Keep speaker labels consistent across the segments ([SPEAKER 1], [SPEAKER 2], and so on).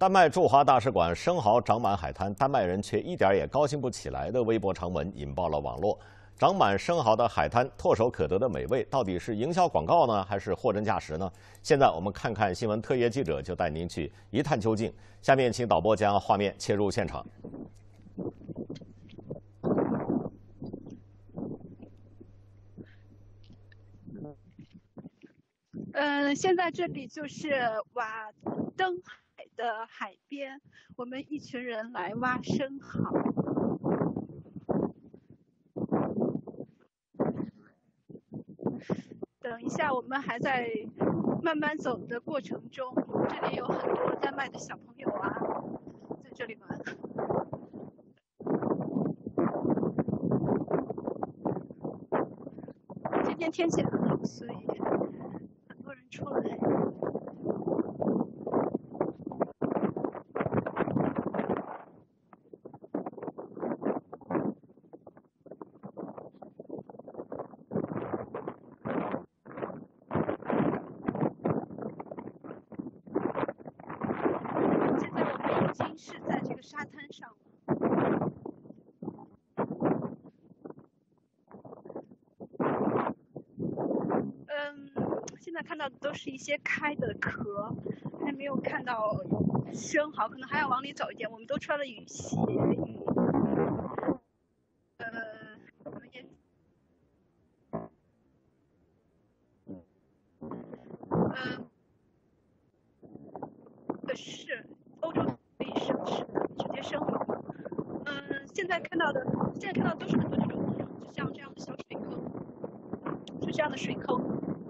[SPEAKER 1] 丹麦驻华大使馆生蚝长满海滩，丹麦人却一点也高兴不起来的微博长文引爆了网络。长满生蚝的海滩，唾手可得的美味，到底是营销广告呢，还是货真价实呢？现在我们看看新闻特约记者就带您去一探究竟。下面请导播将画面切入现场。
[SPEAKER 2] 现在这里就是瓦登海的海边，我们一群人来挖生蚝。等一下，我们还在慢慢走的过程中，这里有很多丹麦的小朋友啊，在这里玩。今天天气很好，所以很多人出来。现在我们已经是在这个沙滩上了。现在看到的都是一些开的壳，还没有看到生蚝，可能还要往里走一点。我们都穿了雨鞋，是欧洲可以生吃的，直接生蚝嘛。现在看到的都是很多这种，就像这样的小水坑，是这样的水坑。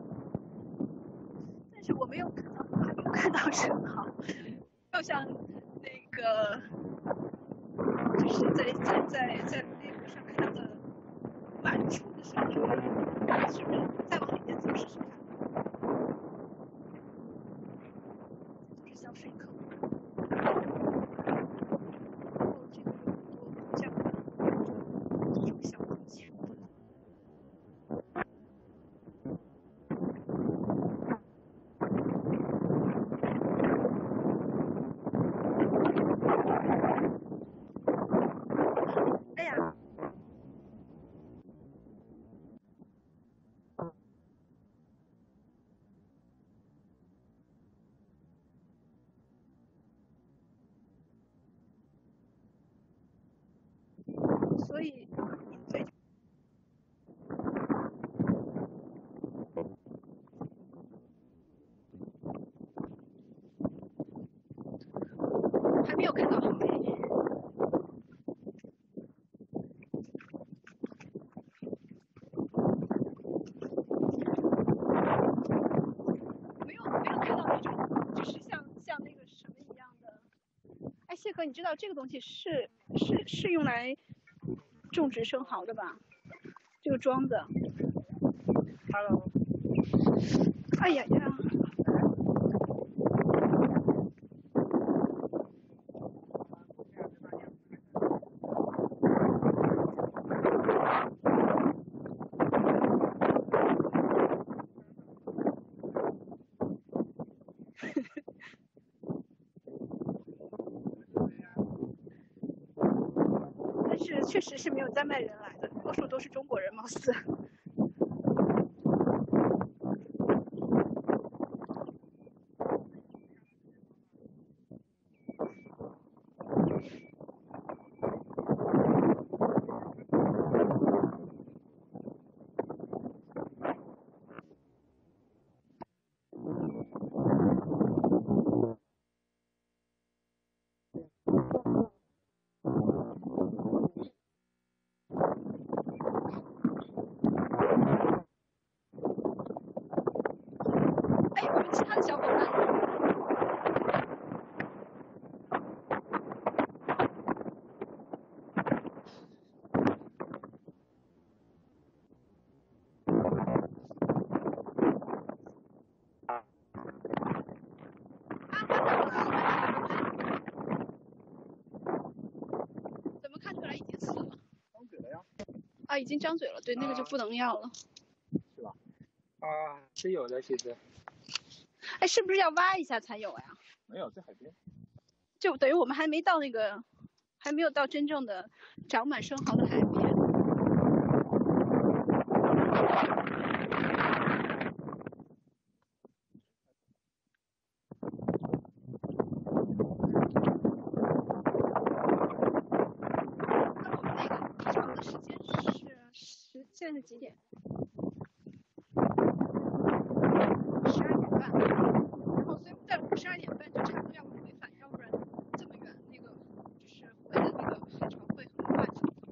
[SPEAKER 2] 但是我还没有看到生蚝，没有像那个，就是在微博上看到的满处的生蚝，是不是？再往里面走试试看，就是小水坑。所以，还没有看到海。没有看到那种，就是像那个什么一样的。哎，谢哥，你知道这个东西是用来种植生蚝的吧？这个桩子。Hello。哎呀呀！但是确实是没有丹麦人来的，多数都是中国人，貌似。其他的小伙伴，怎么看出来已经死了？张嘴了呀？啊，已经张嘴了，对，那个就不能要了。
[SPEAKER 3] 是吧？啊，是有的，其实。
[SPEAKER 2] 哎，是不是要挖一下才有呀？
[SPEAKER 3] 没有，在海边。
[SPEAKER 2] 就等于我们还没到那个，还没有到真正的长满生蚝的海边。现在是几点？12点半。然后，所以在12点半就差不多要回返，要不然这么远，那个就是回的那个海潮会很快。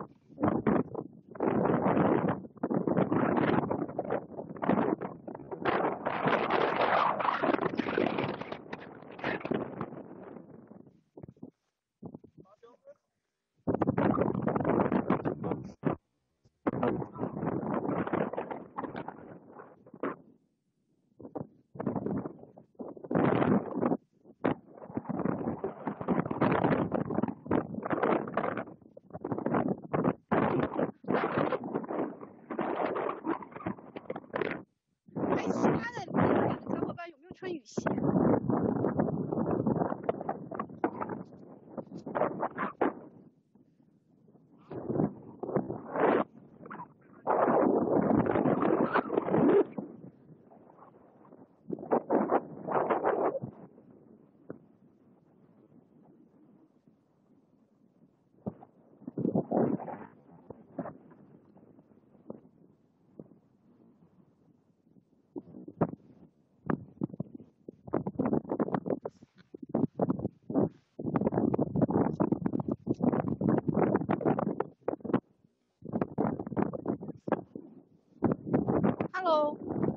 [SPEAKER 2] 穿雨鞋。Hello。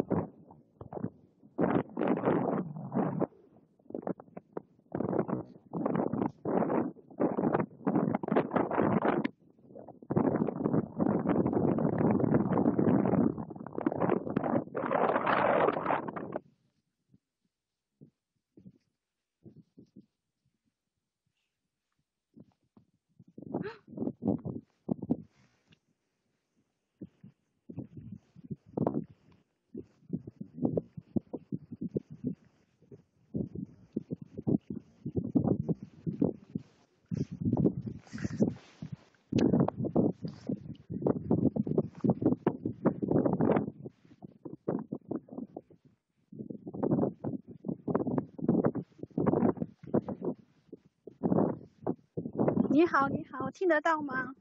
[SPEAKER 2] 你好，你好，听得到吗？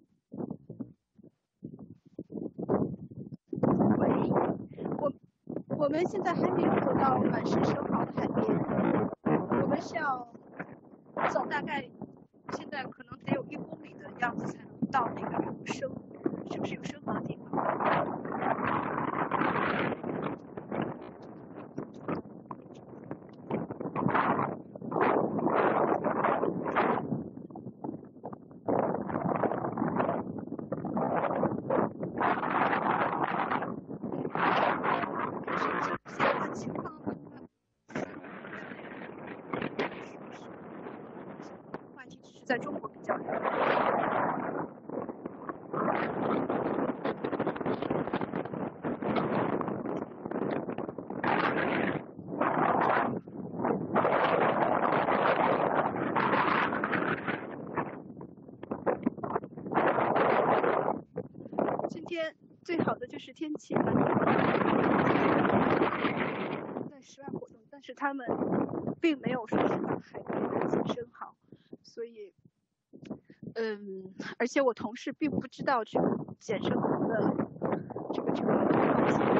[SPEAKER 2] 喂，我们现在还没有走到满是生蚝的海边，我们是要走大概现在可能得有1公里的样子才能到那个是不是有生蚝的地方？在中国比较热。今天最好的就是天气很好，在室外活动，但是他们并没有说是到海边来捡生蚝，所以。而且我同事并不知道这个捡生蚝的这个方式。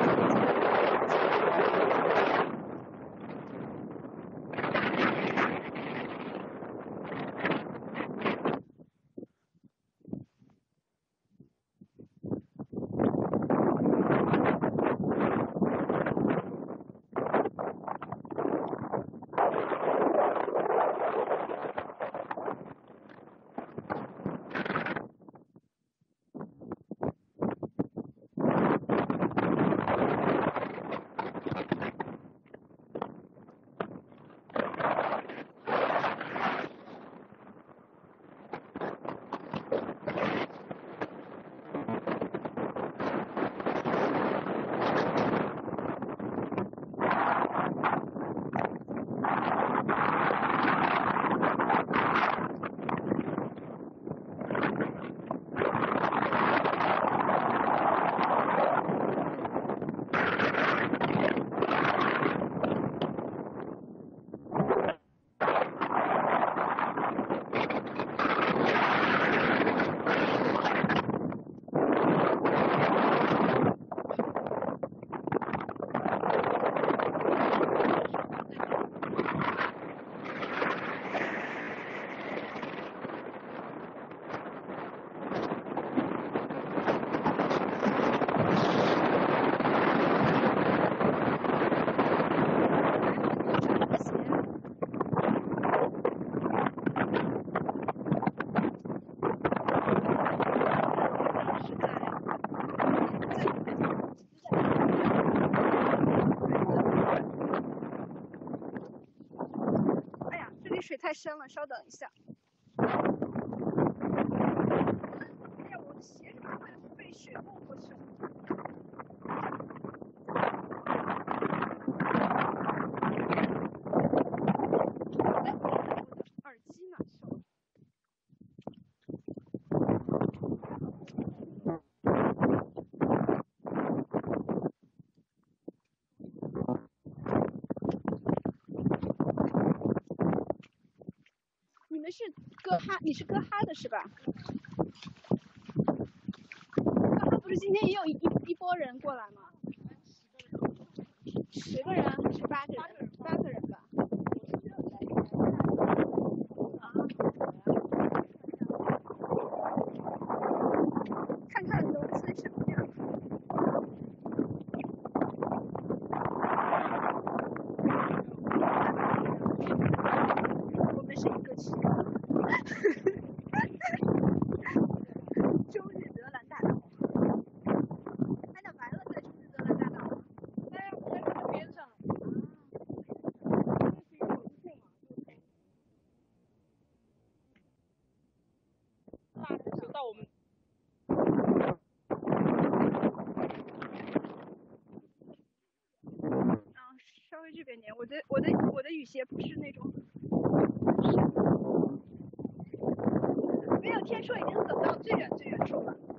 [SPEAKER 2] 太深了，稍等一下。哎呀，我的鞋怎么会被水没过去了？哎，我的耳机哪去了？你们是歌哈？你是歌哈的是吧？歌哈不是今天也有一波人过来吗？10个人还是8个人？8个人吧。看看楼层什么样。我们是一个区。中日德兰大道。他俩完了在中日德兰大道。哎呀，我在这边上。
[SPEAKER 4] 就到我们。
[SPEAKER 2] 稍微这边点，我的雨鞋不是那种，没有，天说已经走到最远处了。